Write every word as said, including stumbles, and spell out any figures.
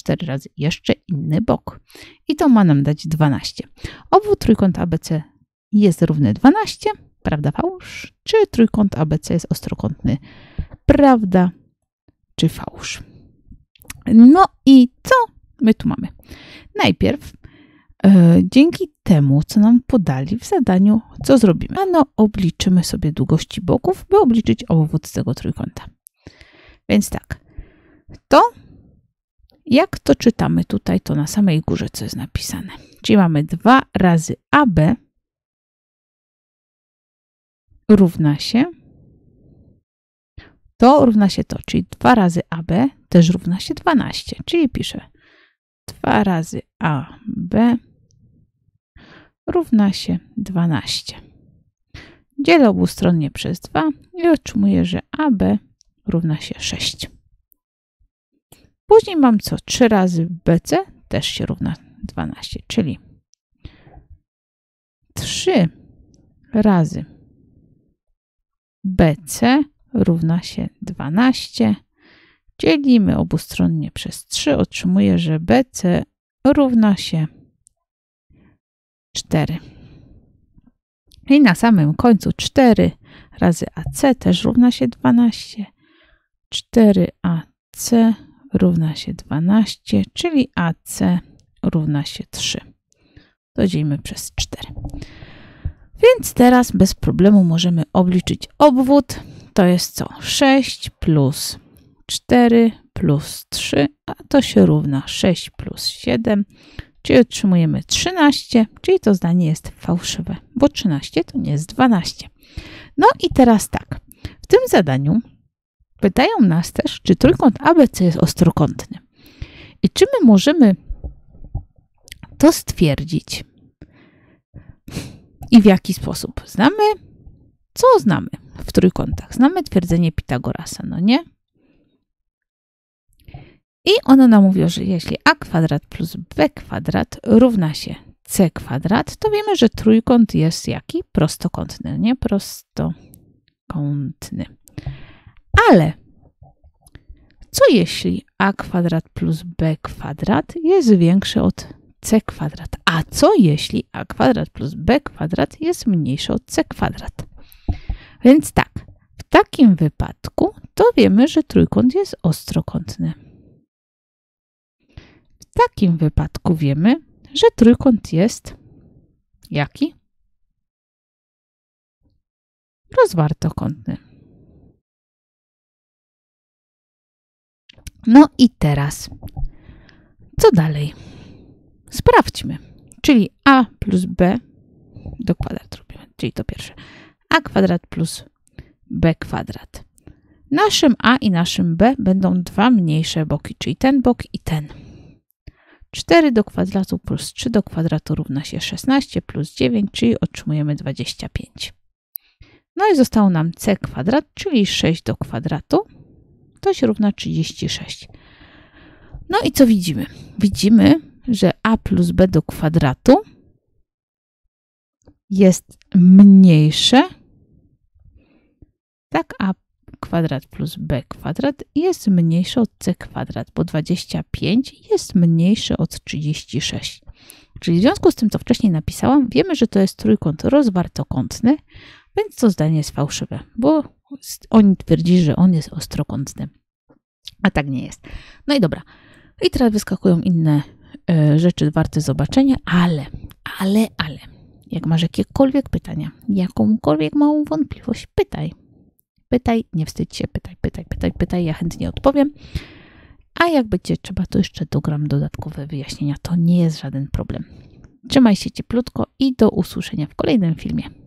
cztery razy jeszcze inny bok. I to ma nam dać dwanaście. Obwód trójkąta A B C jest równy dwanaście. Prawda, fałsz? Czy trójkąt A B C jest ostrokątny? Prawda czy fałsz? No i co my tu mamy? Najpierw e, dzięki temu, co nam podali w zadaniu, co zrobimy? Ano obliczymy sobie długości boków, by obliczyć obwód z tego trójkąta. Więc tak, to jak to czytamy tutaj, to na samej górze co jest napisane. Czyli mamy dwa razy A B równa się, to równa się to, czyli dwa razy A B też równa się dwanaście, czyli piszę dwa razy A B równa się dwanaście. Dzielę obustronnie przez dwa i otrzymuję, że A B równa się sześć. Później mam co? trzy razy B C też się równa dwanaście, czyli trzy razy B C równa się dwanaście. Dzielimy obustronnie przez trzy. Otrzymuję, że B C równa się cztery. I na samym końcu cztery razy A C też równa się dwanaście. cztery A C równa się dwanaście, czyli A C równa się trzy. To dzielimy przez cztery. Więc teraz bez problemu możemy obliczyć obwód. To jest co? sześć plus cztery plus trzy, a to się równa sześć plus siedem, czyli otrzymujemy trzynaście, czyli to zdanie jest fałszywe, bo trzynaście to nie jest dwanaście. No i teraz tak, w tym zadaniu pytają nas też, czy trójkąt A B C jest ostrokątny. I czy my możemy to stwierdzić i w jaki sposób? Znamy, co znamy w trójkątach? Znamy twierdzenie Pitagorasa, no nie? I ono nam mówi, że jeśli a kwadrat plus b kwadrat równa się c kwadrat, to wiemy, że trójkąt jest jaki? Prostokątny, nie? Prostokątny. Ale co jeśli a kwadrat plus b kwadrat jest większy od c kwadrat? A co jeśli a kwadrat plus b kwadrat jest mniejszy od c kwadrat? Więc tak, w takim wypadku to wiemy, że trójkąt jest ostrokątny. W takim wypadku wiemy, że trójkąt jest jaki? Rozwartokątny. No i teraz, co dalej? Sprawdźmy. Czyli a plus b do kwadratu robimy, czyli to pierwsze. A kwadrat plus b kwadrat. Naszym a i naszym b będą dwa mniejsze boki, czyli ten bok i ten. cztery do kwadratu plus trzy do kwadratu równa się szesnaście plus dziewięć, czyli otrzymujemy dwadzieścia pięć. No i zostało nam c kwadrat, czyli sześć do kwadratu. To się równa trzydzieści sześć. No i co widzimy? Widzimy, że a plus b do kwadratu jest mniejsze. Tak, a kwadrat plus b kwadrat jest mniejszy od c kwadrat, bo dwadzieścia pięć jest mniejsze od trzydzieści sześć. Czyli w związku z tym, co wcześniej napisałam, wiemy, że to jest trójkąt rozwartokątny, więc to zdanie jest fałszywe, bo oni twierdzili, że on jest ostrokątny, a tak nie jest. No i dobra. I teraz wyskakują inne y, rzeczy warte zobaczenia, ale, ale, ale, jak masz jakiekolwiek pytania, jakąkolwiek małą wątpliwość, pytaj. Pytaj, nie wstydź się, pytaj, pytaj, pytaj, pytaj, ja chętnie odpowiem. A jak będzie trzeba, to jeszcze dogram dodatkowe wyjaśnienia. To nie jest żaden problem. Trzymaj się cieplutko i do usłyszenia w kolejnym filmie.